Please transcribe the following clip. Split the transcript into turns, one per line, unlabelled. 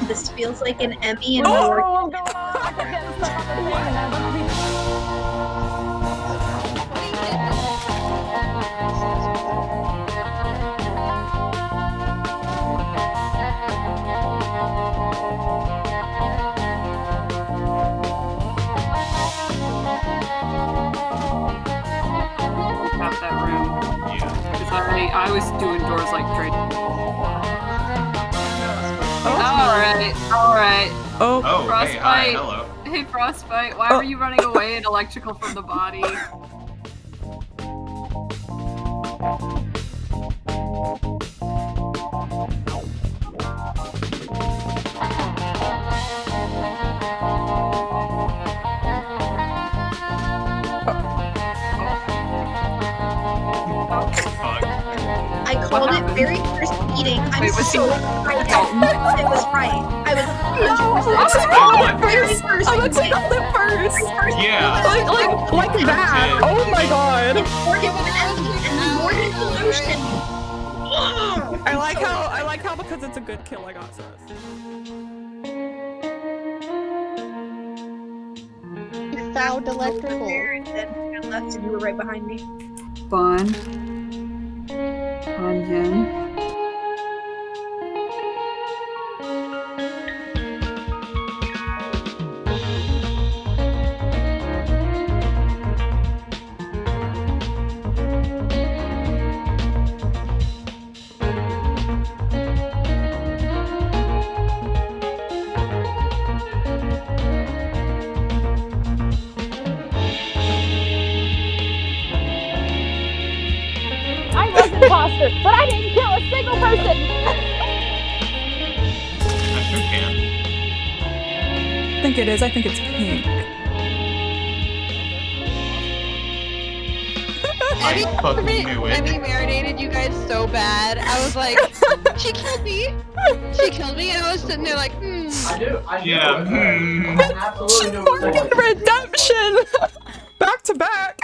This feels like an Emmy and
Oh,
Morgan.
I'm going on. I keep getting stuck on the thing and I must be...
Out that room.
Yeah.
Because I was doing doors like crazy. Alright.
Oh.
Oh, hey, hi,
Frostbite.
hello.
Hey, Frostbite, why were you running away and electrical from the body?
Fuck.
I called it very first meeting. I'm
Wait, was
so
he-
excited. It was right. I was 100%
I
very
was-
first
I'm
meeting.
called it first!
Yeah.
Like that! Oh my god!
Morgan with an Emmy and then Morgan Solution.
I like how because it's a good kill I got sus.
You found electrical.
And then I left and you were right behind me.
Fun. Onion.
I was an imposter, but I didn't kill a single person!
I sure can.
I think it is. I think it's pink.
I fucking knew it.
Emmy marinated you guys so bad. I was like, she killed me. She killed me, and I was sitting there like,
I do.
Yeah.
I absolutely do.
Morgan redemption! Back to back!